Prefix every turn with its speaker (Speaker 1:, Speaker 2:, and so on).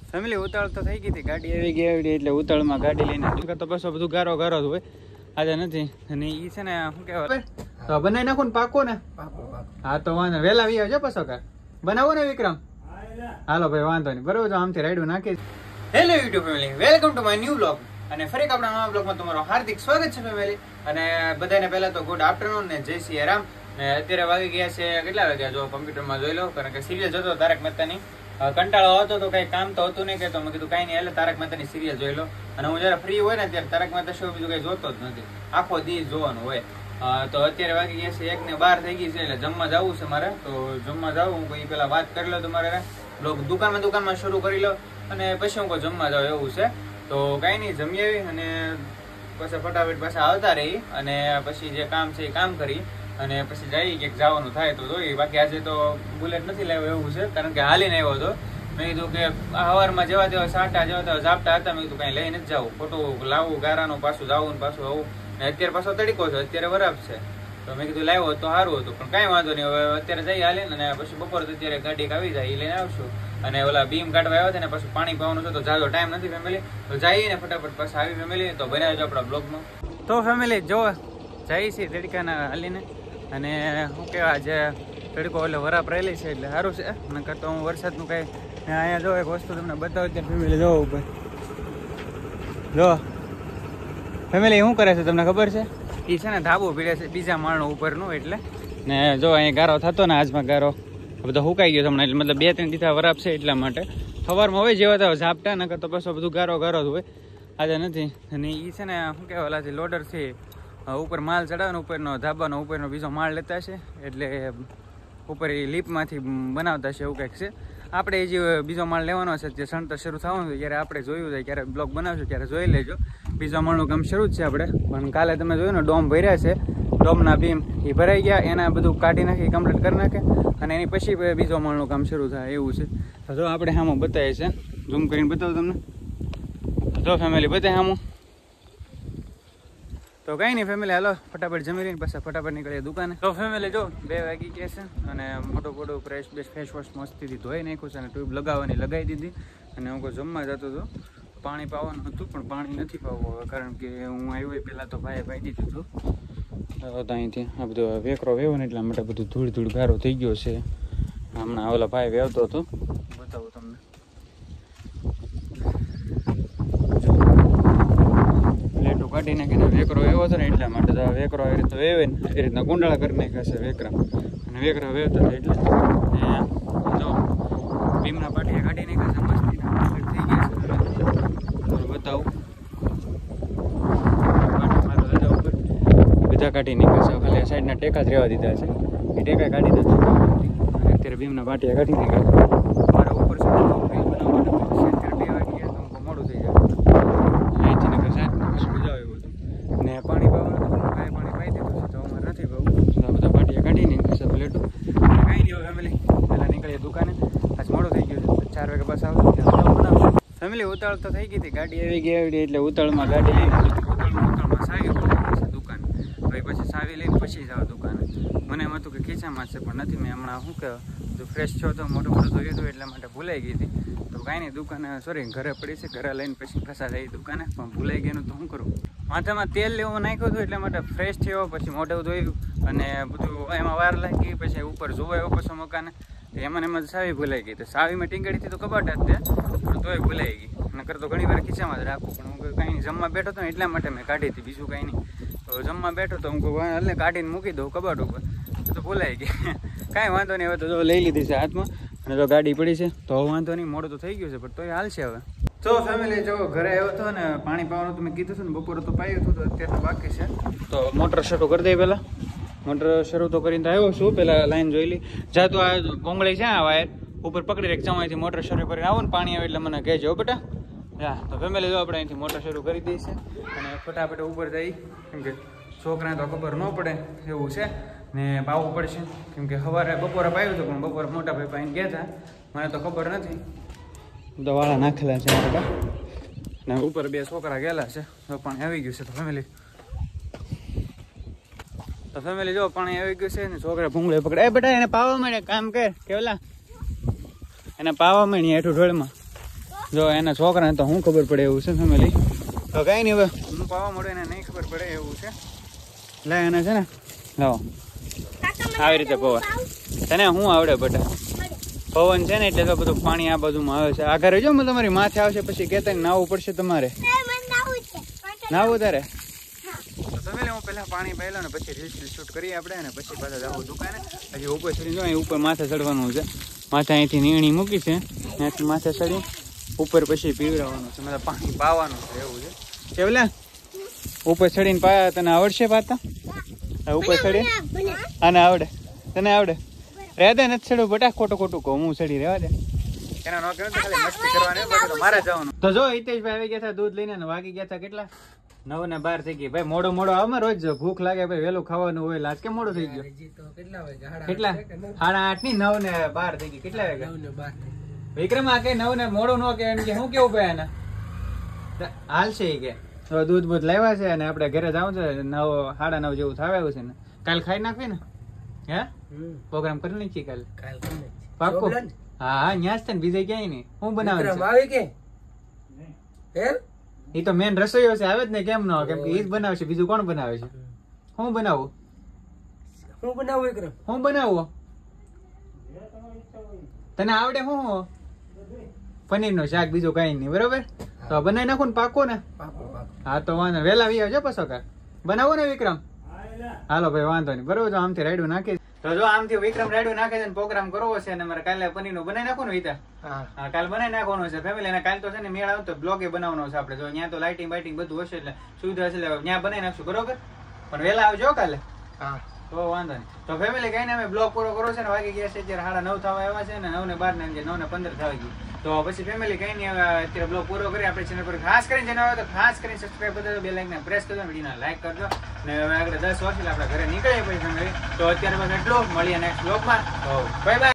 Speaker 1: Family ઉતાળ તો થઈ ગઈ હતી, ગાડી આવી ગઈ એટલે ઉતાળમાં ગાડી લઈને તો બસ બધું ગારો ગારો જ હોય, આજે નથી. અને ઈ છે ને શું કહેવાય તો બનાવી નાખો ને, પાકો ને. હા તો વાંધો વેલા આવી આવજો પાછો કાર બનાવો ને વિક્રમ. હાલો ભાઈ વાંધો નહીં, બરોબર. આમથી રાઈડું નાખી. Hello YouTube family, welcome to my new blog. અને ફરી આપણા નવા બ્લોગમાં તમારું હાર્દિક સ્વાગત છે ફેમિલી. અને બધાને પહેલા તો ગુડ આફ્ટરનૂન ને જય શ્રી રામ. ને અત્યારે વાગી ગયા છે કેટલા વાગ્યા જો કોમ્પ્યુટરમાં જોઈ લો, કારણ કે સિરિયલ જોતો તારક મહેતાની. કંટાળો હતો તો કઈ કામ તો હતું નહીં, કે તો મેં કીધું કઈ નહીં, એટલે તારક મહેતાની સિરિયલ જોઈ લો. અને હું જયારે ફ્રી હોય ને ત્યારે તારક મહેતા શો બીજું કઈ જોતો જ નથી, આખો દી જોવાનું હોય. તો અત્યારે વાગી ગયા છે 1:12 થઈ ગઈ છે, એટલે જમવા જવું છે મારે. તો જમવા જાવ હું કોઈ પેલા વાત કરી લો તમારે બ્લોગ દુકાનમાં શરૂ કરી લો, અને પછી હું કોઈ જમવા જાવ એવું છે. તો કઈ નહીં, જમી આવી અને પછી ફટાફટ પાછા આવતા રહી, અને પછી જે કામ છે એ કામ કરી અને પછી જઈ ક્યાંક જવાનું થાય તો જોઈએ. બાકી આજે તો બુલેટ નથી લાવ્યો એવું છે, કારણ કે હાલીને આવ્યો હતો. મેં કીધું કે સવારમાં જેવા તેવા સાટા જેવા તેવા ઝાપટા હતા, મેં કીધું કઈ લઈને જ જાવું, ખોટું લાવવું ગારાનું, પાછું જવું ને પાછું આવું. ને અત્યારે પાછો તડીકો છે, અત્યારે બરાબર છે. તો મેં કીધું લાવ્યો તો સારું હતું, પણ કાંઈ વાંધો નહીં. હવે અત્યારે જઈ હાલીને અને પછી બપોર તો અત્યારે ગાડી આવી જાય એ લઈને આવશું. અને ઓલા બીમ કાઢવા આવ્યા છે ને પછી પાણી પાવાનું છે, તો જાજો ટાઈમ નથી ફેમિલી. તો જઈએ ને ફટાફટ પાછા આવી ફેમિલી. તો બનાવજો આપણા બ્લોગમાં. તો ફેમિલી જો જઈએ છીએ તડકાના હાલીને. અને શું કહેવાય, આજે તડકો એટલે વરાપ રહેલી છે એટલે સારું છે. નકર તો હું વરસાદનું કાંઈ અહીંયા જો એક વસ્તુ તમને બતાવું ત્યારે ફેમિલી જો ઉપર જો ફેમિલી શું કરે છે તમને ખબર છે? એ છે ને ધાબુ પીડે છે બીજા માળનું ઉપરનું, એટલે ને જો અહીંયા ગારો થતો ને આજમાં ગારો બધો હુકાઈ ગયો હમણાં, એટલે મતલબ 2-3 દીધા વરાપ છે એટલા માટે. સવારમાં હોય જેવા તો ઝાપટા, નકર તો પાછો બધું ગારો ગારો જ હોય, આજે નથી. અને એ છે ને શું કહેવાય છે લોડરથી ઉપર માલ ચડાવવાનો, ઉપરનો ધાબાનો ઉપરનો બીજો માળ લેતા છે, એટલે ઉપર એ લીપમાંથી બનાવતા છે એવું કંઈક છે. આપણે જે બીજો માળ લેવાનો છે જે સણતર શરૂ થવાનું છે જ્યારે આપણે જોયું છે, ક્યારે બ્લોગ બનાવશું ત્યારે જોઈ લેજો. બીજા માળનું કામ શરૂ જ છે આપણે, પણ કાલે તમે જોયું ને ડોમ ભર્યા છે, ડોમના બીમ એ ભરાઈ ગયા, એના બધું કાઢી નાખી કમ્પ્લીટ કરી નાખે, અને એની પછી બીજો માળનું કામ શરૂ થાય એવું છે. તો જો આપણે સામું બતાવીએ છે, ઝૂમ કરીને બતાવું તમને. જો ફેમિલી બતાવે સામું. તો કઈ નહીં ફેમિલી, હાલો ફટાફટ જમી લઈને પછી ફટાફટ નીકળીએ દુકાને. તો ફેમિલી જો 2 વાગી ગયા છે, અને મોટું મોટું ફેસ વોશ મસ્તીથી ધોઈ નાખ્યું છે, અને ટ્યુબ લગાવવાની લગાવી દીધી. અને હું કોઈ જમવા જતો હતો, પાણી પાવાનું હતું પણ પાણી નથી પાવું હવે, કારણ કે હું આવ્યો પહેલાં તો ભાઈએ પાઈ દીધું હતું. તો અહીંથી આ બધો વેકરો વેવો ને એટલા માટે બધું ધૂળ ગારો થઈ ગયો છે. હમણાં ઓલા ભાઈ વેવતો હતો, બતાવું તમને. કાઢી નાખીને વેકરો વેવો છે ને એટલા માટે વેકરો આવી રીતે વેવે ને એ રીતના ગુંડાળા કરી નાખ્યા છે વેકરા, અને વેકરા વેવતા હતા એટલે જો ભીમના પાટીએ કાઢી નાખ્યા છે, મસ્તીના થઈ ગયા છે. બતાવું બધા કાઢી નાખ્યા છે, ખાલી સાઈડના ટેકા જ રહેવા દીધા છે, એ ટેકા કાઢી દીધા છે. અને અત્યારે ભીમના પાટીએ કાઢી નાખ્યા. મારા ઉપર છે અત્યારે 2 વાગી ગયા તો મોડું થઈ જાય, અહીંથી નકર સાહેબ જાવ એવું હતું. ને પાણી પાવાનું કાંઈ પાણી પાઈ દીધું છે, તો અમારે નથી પાવું. બધા પાટીએ કાઢીને કશે પ્લેટો કાંઈ નહીં. ફેમિલી પહેલાં નીકળીએ દુકાને, આજ મોડું થઈ ગયું છે, 4 વાગે પાછા આવતું બનાવશું. ફેમિલી ઉતાળ તો થઈ ગઈ હતી, ગાડી આવી ગઈ એટલે ઉતાળમાં ગાડી લઈને ઉતાળમાં સાવી પડે દુકાન. ભાઈ પછી સાવી લઈને પછી જાવ દુકાને. મને એમ હતું કે ખીચામાં છે, પણ નથી. મેં હમણાં શું કહેવાય જો ફ્રેશ છો તો મોટું ધોયું હતું એટલા માટે ભૂલાઈ ગઈ હતી. તો કાંઈ નહીં, દુકાને સોરી ઘરે પડી છે, ઘરે લઈને પછી પાછા જઈ દુકાને, પણ ભૂલાઈ ગયાનું તો શું કરું. માથામાં તેલ લેવું નાખ્યું હતું એટલા માટે ફ્રેશ થયો, પછી મોઢું ધોયું અને બધું એમાં વાર લાગી. પછી ઉપર જોવાયો પાછો મકાને, એમાં સાવી ભૂલાઈ ગઈ. તો સાવીમાં ટીંગાડીથી તો કબાટ જ તે, પણ તોય ભૂલાઈ ગઈ. નકર તો ઘણી વાર ખીચામાં જ રાખું, પણ હું કાંઈ નહીં જમવા બેઠો હતો ને એટલા માટે મેં કાઢી હતી, બીજું કાંઈ નહીં. તો જમવા બેઠો તો હું કહું એટલે કાઢીને મૂકી દઉં કબાટ ઉપર, તો ભૂલાઈ ગઈ. કાંઈ વાંધો નહીં, હવે તો જો લઈ લીધી છે હાથમાં, અને તો ગાડી પડી છે તો વાંધો નહીં, મોડું તો થઈ ગયું છે પણ તોય હાલ છે હવે. તો ફેમિલી જો ઘરે આવ્યો હતો ને પાણી પાવાનું તો મેં કીધું હતું ને, બપોરે તો પાયું હતું, તો અત્યારે તો બાકી છે. તો મોટર શરૂ કરી દઈએ પહેલાં. મોટર શરૂ તો કરીને આવ્યો છું, પહેલાં લાઈન જોઈ લી. જા તો આ ભોંગળી છે આ વાયર ઉપર પકડી રાખ, અહીંથી મોટર શરૂ કરીને આવો ને પાણી આવે એટલે મને કહેજો બેટા. હા તો ફેમિલી જો આપણે અહીંથી મોટર શરૂ કરી દઈએ છે, અને ફટાફટ ઉપર જઈ, કેમ કે છોકરાને તો ખબર ન પડે એવું છે ને પાવું પડશે. કેમ કે સવારે બપોરે પાયું હતું, પણ બપોરે મોટા ભાઈ પાઈને ગયા હતા, મને તો ખબર નથી. દવાળા નાખેલા છે મોટા, ને ઉપર 2 છોકરા ગયેલા છે, તો પાણી આવી ગયું છે. તો ફેમિલી જો પાણી આવી ગયું છે ને છોકરા ભૂંગળે પકડે. એ બેટા એને પાવા માંડે, કામ કર કેવલા, એને પાવા માંડી હેઠું ઢોળમાં. જો એના છોકરાને તો શું ખબર પડે એવું છે ફેમિલી. તો કઈ નહીં, હવે હું પાવા મળે એને નહીં ખબર પડે એવું છે. લે એને છે ને લાવો આવી રીતે પવન તને શું આવડે બટા? પવન છે ને એટલે તો બધું પાણી આ બાજુમાં આવે છે. આગળ રહેજો તમારી માથે આવશે પછી કહેતા નાવું પડશે તમારે. નાવું તારે ફેમિલી હું પહેલા પાણી પહેલો ને પછી રીલ્સ શૂટ કરીએ આપણે ને પછી પાછા જવું દુકાને. હજી ઉપર ચડી જો અહીં ઉપર માથે ચડવાનું છે. માથે અહીંથી નીણી મૂકી છે ત્યાંથી માથે ચડી ઉપર પછી પીવડાવવાનું છે, મતલબ પાણી પાવાનું છે એવું છે. કેવલે ઉપર ચડીને પાયા તને આવડશે પાતા? ઉપર ચડી આને આવડે? તને આવડે? રહેવા દે નથી ચડવું બટા, ખોટું ખોટું કહું હું ચડી રહેવા દે. એના નો કહેવું ખાલી મસ્તી કરવાની, મારે જવાનું. તો જો હિતેશભાઈ આવી ગયા હતા દૂધ લઈને ને વાગી ગયા હતા કેટલા 9 ને 12 થઈ ગઈ. ભાઈ મોડો આમાં રોજ ભૂખ લાગે ભાઈ, વહેલું ખાવાનું હોય. આજ કેમ મોડું થઈ ગયું? કેટલા 8:30 ની 9 ને 12 થઈ ગઈ. કેટલા વાગ્યા વિક્રમ? આ કે 9 ને મોડું નો કે એમ કે શું કેવું ભાઈ એને હાલશે કે દૂધ બૂધ લાવ્યા છે અને આપણે ઘરે જવું છે. 9 9:30 જેવું થવા છે ને કાલ ખાઈ નાખવી ને. હે પ્રોગ્રામ કરી નાખીએ કાલે પાક્કો? હા ન્યાસ છે ને બીજે ક્યાંય નહીં. હું બનાવે છે એ તો મેન રસોઈયો છે, આવે જ ને કેમ ન? કેમ કે એ જ બનાવે છે, બીજું કોણ બનાવે છે? હું બનાવું? હું બનાવું? તને આવડે? હું પનીર નું શાક, બીજું કઈ નહીં. બરોબર તો બનાવી નાખો ને પાકો ને. હા તો વાંધો વેલા આવી આવજો પાછો કાલ બનાવો ને વિક્રમ. હાલો ભાઈ વાંધો નહીં. બરોબર તો આમથી રાયડું નાખી તો જો આમથી વિક્રમ રાયડું નાખે છે ને પ્રોગ્રામ કરવો છે અને મારે કાલે પનીર નું બનાવી નાખો ને વિતા. હા કાલ બનાવી નાખવાનું છે ફેમિલી. અને કાલ તો છે ને મેળ આવતો બ્લોગ એ બનાવવાનો છે આપણે. જો ત્યાં તો લાઇટિંગ બાઇટિંગ બધું હશે એટલે સુવિધા છે એટલે ત્યાં બનાવી નાખશું. બરોબર પણ વેલા આવજો કાલે. હા તો વાંધો નહીં. તો ફેમિલી કઈ ને અમે બ્લોગ પૂરો કરો છે ને વાગી ગયા છે અત્યારે 9:30 થવા આવ્યા છે ને 9 ને 12 ને 9 ને 15 થવા ગઈ. તો પછી ફેમિલી કઈ નહીં અત્યારે બ્લોગ પૂરો કરી આપણે ચેનલ પર ખાસ કરીને જેને આવે તો ખાસ કરીને સબસ્ક્રાઇબ કરી દેજો, બેલ આઇકન પ્રેસ કરજો, વિડીયોને લાઈક કરજો. ને હવે આગળ 10 વાગે આપણે ઘરે નીકળીએ પછી ફેમિલી. તો અત્યારે બસ એટલું, મળીએ નેક્સ્ટ બ્લોગમાં. તો બાય બાય.